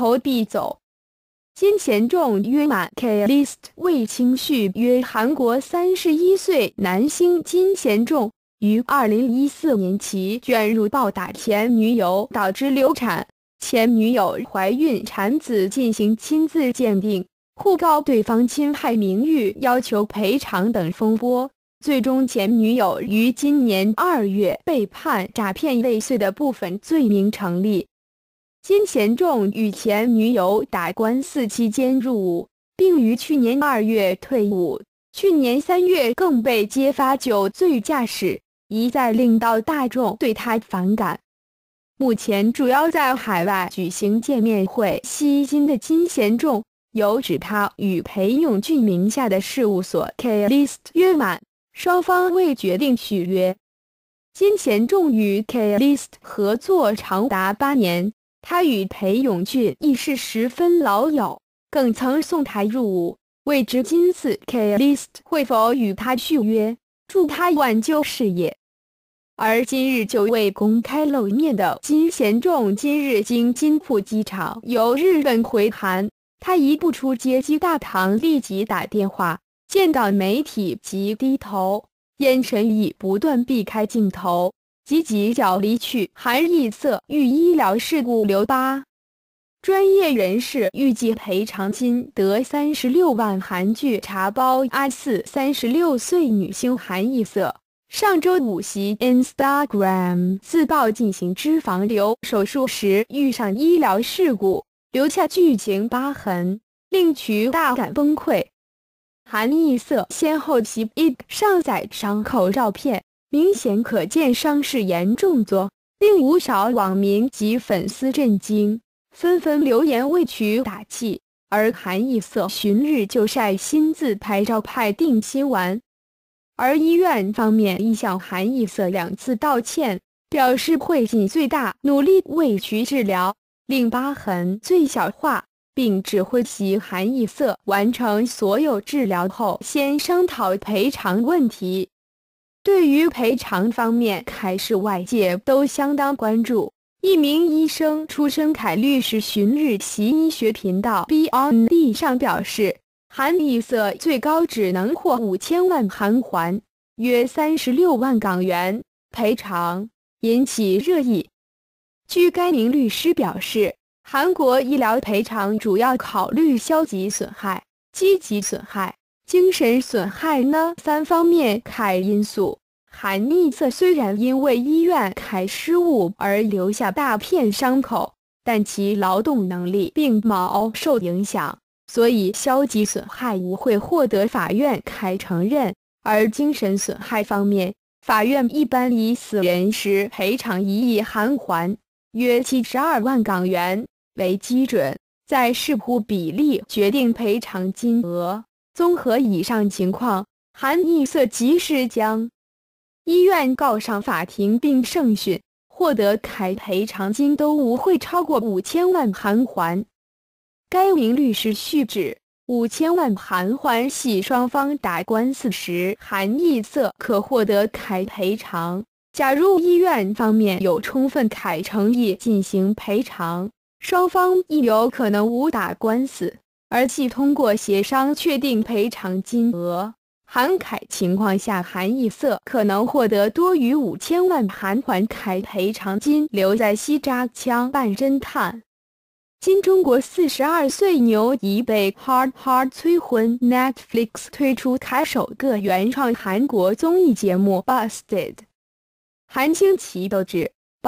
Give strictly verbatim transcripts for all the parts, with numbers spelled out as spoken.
头必走。金贤重约满 K-list 为亲婿约韩国三十一岁男星金贤重于二零一四年起卷入暴打前女友导致流产，前女友怀孕产子进行亲自鉴定，互告对方侵害名誉，要求赔偿等风波。最终前女友于今年二月被判诈骗未遂的部分罪名成立。金贤重与前女友打官司期间入伍，并于去年二月退伍。去年三月更被揭发酒醉驾驶，一再令到大众对他反感。目前主要在海外举行见面会吸金的金贤重，有指他与裴勇俊名下的事务所 K-list 约满，双方未决定续约。金贤重与 K-list 合作长达八年。他与裴勇俊亦是十分老友，更曾送他入伍。未知今次 K-list 会否与他续约，助他挽救事业。而今日就未公开露面的金贤重，今日经金浦机场由日本回韩，他一步出接机大堂，立即打电话，见到媒体即低头，眼神已不断避开镜头。及急脚离去，韩义瑟遇医疗事故留疤。专业人士预计赔偿金得三十六万韩剧茶包阿四三十六岁女星韩义瑟上周五袭 Instagram 自曝进行脂肪瘤手术时遇上医疗事故，留下巨型疤痕，令其大感崩溃。韩义瑟先后其 I G 上载伤口照片，明显可见伤势严重作，令不少网民及粉丝震惊，纷纷留言为其打气。而韩义瑟旬日就晒新自拍照派定心丸，而医院方面亦向韩义瑟两次道歉，表示会尽最大努力为其治疗，令疤痕最小化，并指挥其韩义瑟完成所有治疗后先商讨赔偿问题。对于赔偿方面，还是外界都相当关注。一名医生出身凯律师旬日其医学频道 Beyond D 上表示，韩义瑟最高只能获五千万韩元，约三十六万港元赔偿，引起热议。据该名律师表示，韩国医疗赔偿主要考虑消极损害、积极损害、精神损害呢三方面开因素。韩义瑟虽然因为医院开失误而留下大片伤口，但其劳动能力并冇受影响，所以消极损害无会获得法院开承认。而精神损害方面，法院一般以死人时赔偿一亿韩元，约七十二万港元为基准，再视乎比例决定赔偿金额。综合以上情况，韩义瑟即是将医院告上法庭并胜讯，获得开赔偿金都无会超过五千万韩元。该名律师续指，五千万韩元系双方打官司时韩义瑟可获得开赔偿。假如医院方面有充分开诚意进行赔偿，双方亦有可能无打官司，而系通过协商确定赔偿金额。韩凯情况下，韩义瑟可能获得多于五千万韩元开赔偿金，留在西扎枪办侦探。今中国四十二岁牛已被 Hard Hard 催婚 ，Netflix 推出开首个原创韩国综艺节目 Busted。韩星齐斗智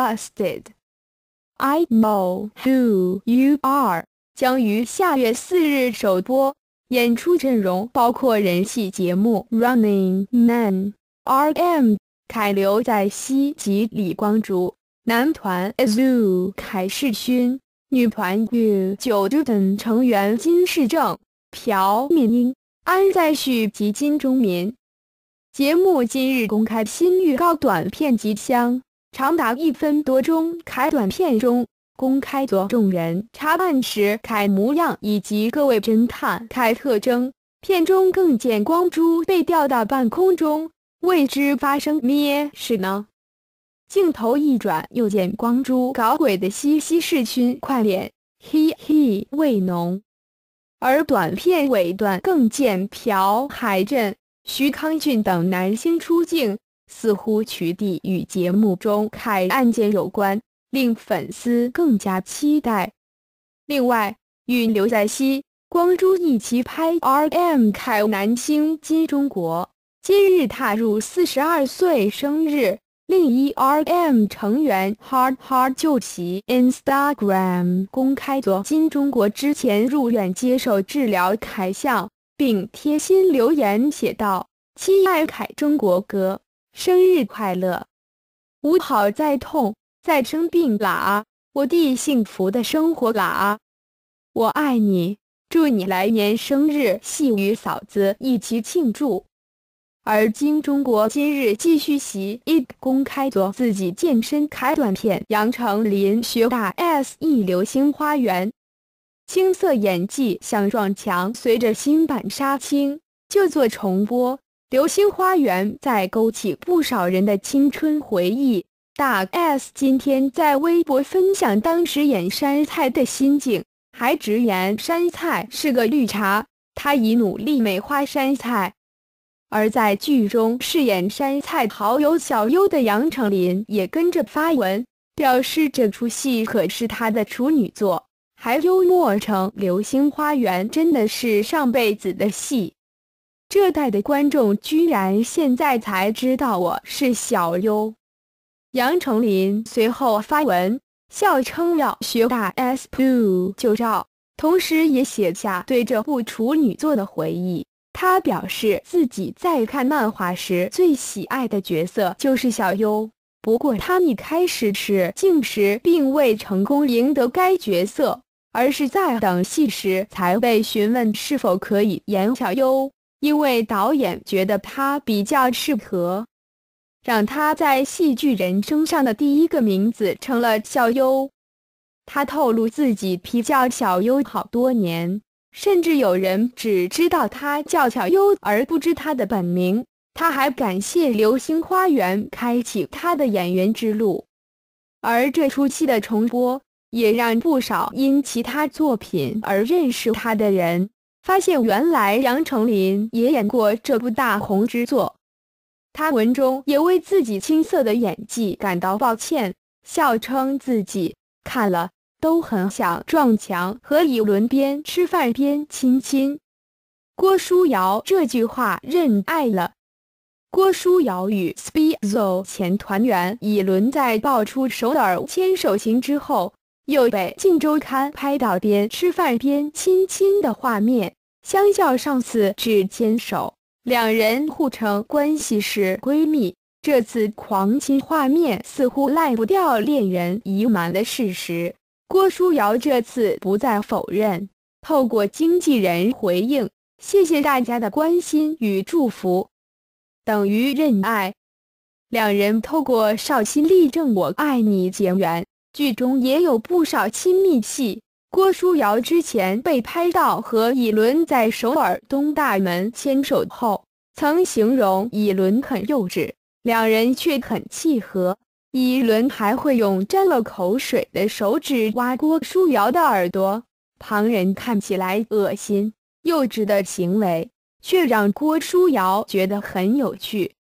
Busted。I know who you are 将于下月四日首播。演出阵容包括人气节目 Running Man、R M、凯刘在熙及李光洙，男团 A Z U 凯世勋，女团 U 九等成员金世正、朴敏英、安在旭及金钟民。节目今日公开新预告短片即将，长达一分多钟。开短片中公开做众人查案时凯模样以及各位侦探凯特征，片中更见光洙被吊到半空中，未知发生咩事呢？镜头一转，又见光洙搞鬼的西西世勋快脸， 嘿嘿味浓。而短片尾段更见朴海镇、徐康俊等男星出镜，似乎取缔与节目中凯案件有关，令粉丝更加期待。另外，与刘在熙、光洙一起拍 R M 凯男星金钟国，今日踏入四十二岁生日。另一 R M 成员 Hard Hard 就其 Instagram 公开作金钟国之前入院接受治疗凯相，并贴心留言写道：“亲爱凯中国哥，生日快乐！无好再痛再生病啦，我弟幸福的生活啦，我爱你，祝你来年生日系与嫂子一起庆祝。”而金钟国今日继续袭一公开做自己健身开短片，杨丞琳学大 S E 流星花园，青涩演技想撞墙，随着新版杀青就做重播。流星花园在勾起不少人的青春回忆。大 S 今天在微博分享当时演杉菜的心境，还直言杉菜是个绿茶，她已努力美化杉菜。而在剧中饰演杉菜好友小优的杨丞琳也跟着发文，表示这出戏可是她的处女作，还幽默称《流星花园》真的是上辈子的戏。这代的观众居然现在才知道我是小优。杨丞琳随后发文，笑称要学大 S 不就照，同时也写下对这部处女作的回忆。他表示自己在看漫画时最喜爱的角色就是小优，不过他一开始试镜时并未成功赢得该角色，而是在等戏时才被询问是否可以演小优，因为导演觉得他比较适合，让他在戏剧人生上的第一个名字成了小优。他透露自己批叫小优好多年，甚至有人只知道他叫小优而不知他的本名。他还感谢流星花园开启他的演员之路。而这出戏的重播也让不少因其他作品而认识他的人发现原来杨丞琳也演过这部大红之作。他文中也为自己青涩的演技感到抱歉，笑称自己看了都很想撞墙，和以伦边吃饭边亲亲。郭书瑶这句话认爱了。郭书瑶与 Speezo 前团员以伦在爆出首尔牵手行之后，又被《镜周刊》拍到边吃饭边亲亲的画面。相较上次只牵手，两人互称关系是闺蜜，这次狂亲画面似乎赖不掉恋人已满的事实。郭书瑶这次不再否认，透过经纪人回应：“谢谢大家的关心与祝福。”等于认爱。两人透过少心力证我爱你结缘，剧中也有不少亲密戏。郭书瑶之前被拍到和以伦在首尔东大门牵手后，曾形容以伦很幼稚，两人却很契合。以伦还会用沾了口水的手指挖郭书瑶的耳朵，旁人看起来恶心幼稚的行为，却让郭书瑶觉得很有趣。